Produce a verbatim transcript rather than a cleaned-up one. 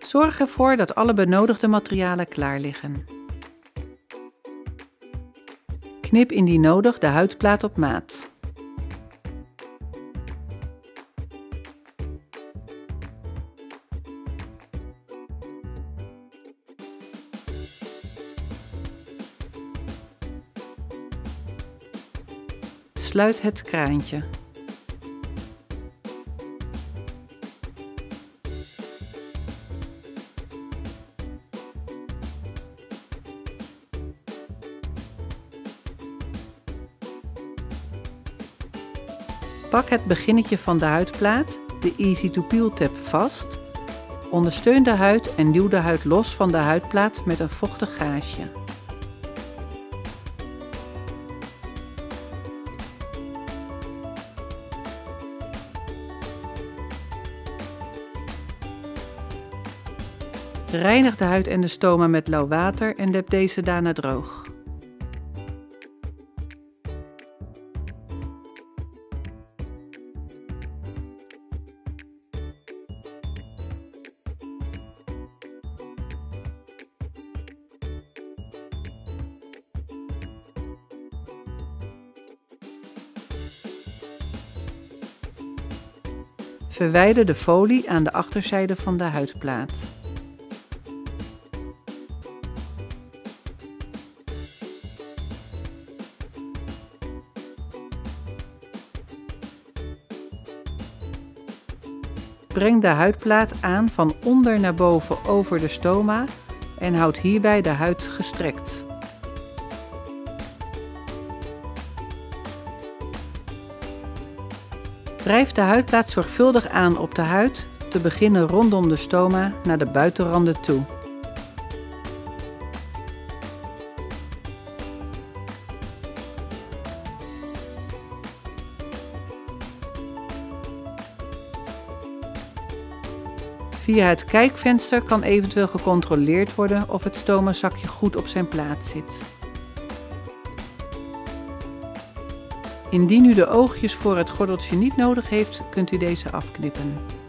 Zorg ervoor dat alle benodigde materialen klaar liggen. Knip indien nodig de huidplaat op maat. Sluit het kraantje. Pak het beginnetje van de huidplaat, de Easy to Peel tab, vast. Ondersteun de huid en duw de huid los van de huidplaat met een vochtig gaasje. Reinig de huid en de stoma met lauw water en dep deze daarna droog. Verwijder de folie aan de achterzijde van de huidplaat. Breng de huidplaat aan van onder naar boven over de stoma en houd hierbij de huid gestrekt. Wrijf de huidplaat zorgvuldig aan op de huid, te beginnen rondom de stoma naar de buitenranden toe. Via het kijkvenster kan eventueel gecontroleerd worden of het stomazakje goed op zijn plaats zit. Indien u de oogjes voor het gordeltje niet nodig heeft, kunt u deze afknippen.